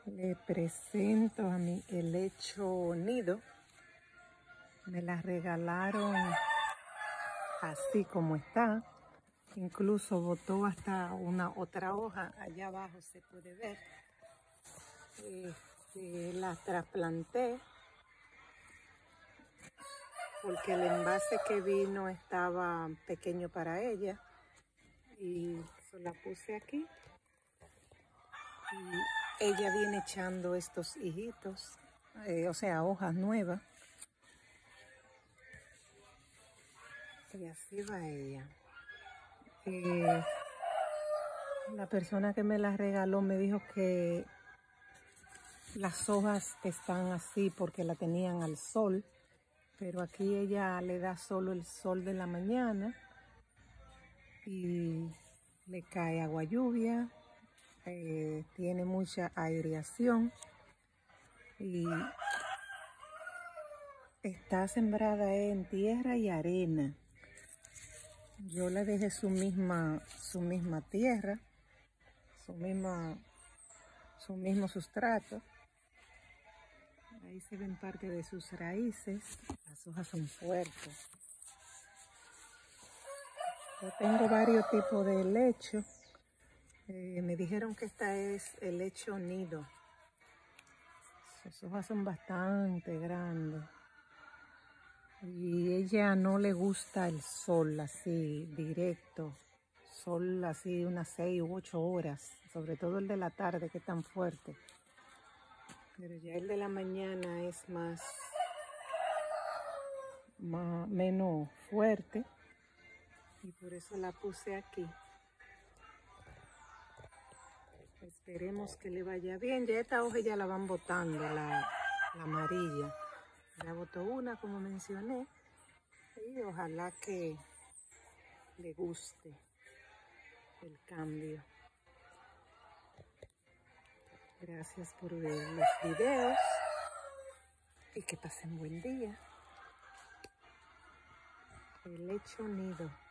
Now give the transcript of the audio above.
Le presento a mi helecho nido. Me la regalaron así como está. Incluso botó hasta una otra hoja. Allá abajo se puede ver. La trasplanté porque el envase que vino estaba pequeño para ella. Y se la puse aquí. Y ella viene echando estos hijitos, o sea, hojas nuevas. Y así va ella. La persona que me la regaló me dijo que las hojas están así porque la tenían al sol, pero aquí ella le da solo el sol de la mañana y le cae agua lluvia, tiene mucha aireación y está sembrada en tierra y arena. Yo le dejé su misma tierra, su mismo sustrato. Ahí se ven parte de sus raíces. Las hojas son fuertes. Yo tengo varios tipos de helecho. Me dijeron que esta es helecho nido. Sus hojas son bastante grandes. Y ella no le gusta el sol así directo. Sol así unas 6 u 8 horas. Sobre todo el de la tarde que es tan fuerte. Pero ya el de la mañana es menos fuerte. Y por eso la puse aquí. Esperemos que le vaya bien. Ya esta hoja ya la van botando, la amarilla. Ya botó una, como mencioné. Y ojalá que le guste el cambio. Gracias por ver los videos. Y que pasen buen día. Helecho nido.